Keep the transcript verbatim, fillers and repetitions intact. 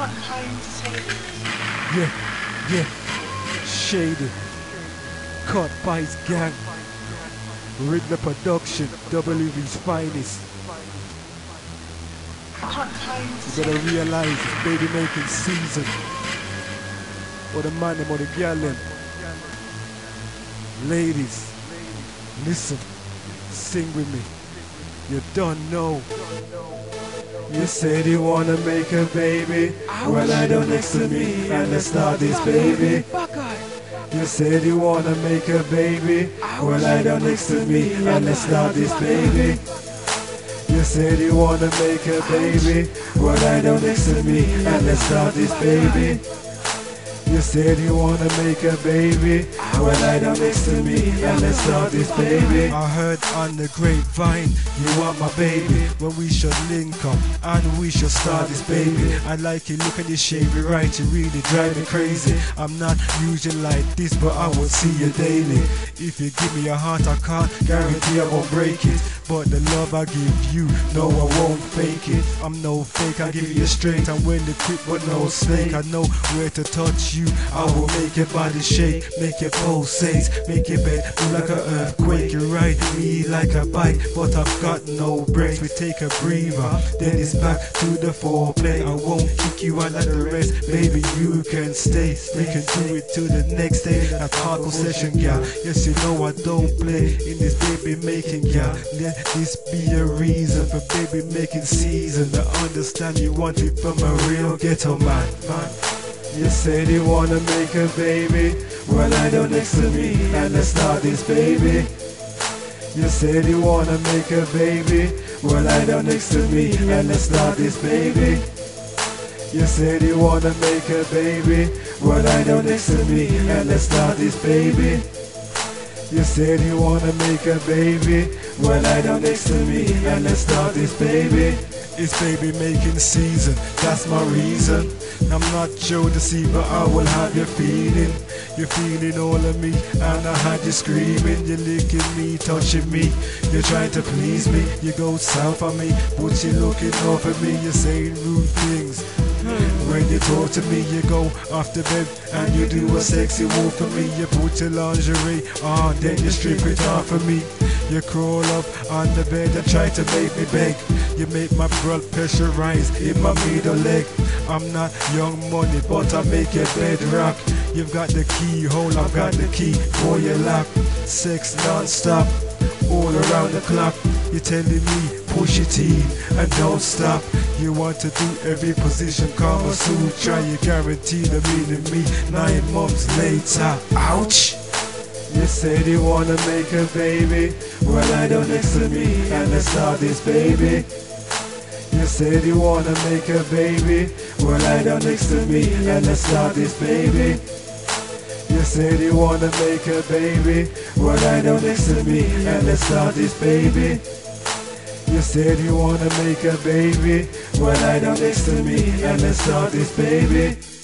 Yeah, yeah, Shadey, Cut Pies Gang, Riddla Production, W V's finest. You better realize it's baby making season. Or the man them or the girl them. Ladies, listen, sing with me. You don't know. You said you wanna make a baby. Well, lie down next to me and let's start this baby. You said you wanna make a baby. Well, lie down next to me and let's start this baby. You said you wanna make a baby. Well, lie down next to me and let's start this baby. You said you wanna make a baby. Well, lie down next to me and let's start this baby. I heard on the grapevine you want my baby. Well, we should link up and we should start this baby. I like you, look at your shape, you're right, you really drive me crazy. I'm not usually like this, but I will see you daily. If you give me a heart, I can't guarantee I won't break it. But the love I give you, no, I won't fake it. I'm no fake, I give you straight. I'm willing to quit, but no snake. I know where to touch you. I will make your body shake, make your pulsate, make your bed feel like an earthquake. You ride me like a bike, but I've got no brakes. We take a breather, then it's back to the foreplay. I won't kick you out like the rest, baby, you can stay. We can do it to the next day. That hardcore session, gal. Yes, you know I don't play in this baby making, gal. Let this be a reason for baby making season. To understand you want it from a real ghetto man, man. You said you wanna make a baby. Well, lie down next to me and let's start this baby. You said you wanna make a baby. Well, lie down next to me and let's start this baby. You said you wanna make a baby. Well, lie down next to me and let's start this baby. You said you wanna make a baby. Well, lie down next to me and let's start this baby. It's baby making season, that's my reason. I'm not Joe to see, but I will have you feeling. You're feeling all of me, and I had you screaming. You're licking me, touching me. You're trying to please me. You go south on me, but you're looking off at me. You're saying rude things. When you talk to me, you go off the bed and you do a sexy walk for me. You put your lingerie on, then you strip it off for me. You crawl up on the bed and try to make me beg. You make my blood pressure rise in my middle leg. I'm not young money, but I make your bed rock. You've got the keyhole, I've got the key for your lock. Sex non-stop, all around the clock. You're telling me push it in and don't stop. You want to do every position, Kama Sutra. You guarantee the meaning me nine months later. Ouch! You said you wanna make a baby. Well, lie down next to me and let's start this baby. You said you wanna make a baby. Well, lie down next to me and let's start this baby. You said you wanna make a baby. Well, lie down next to me and let's start this baby. You said you wanna make a baby. Well, lie down next to me and let's start this baby.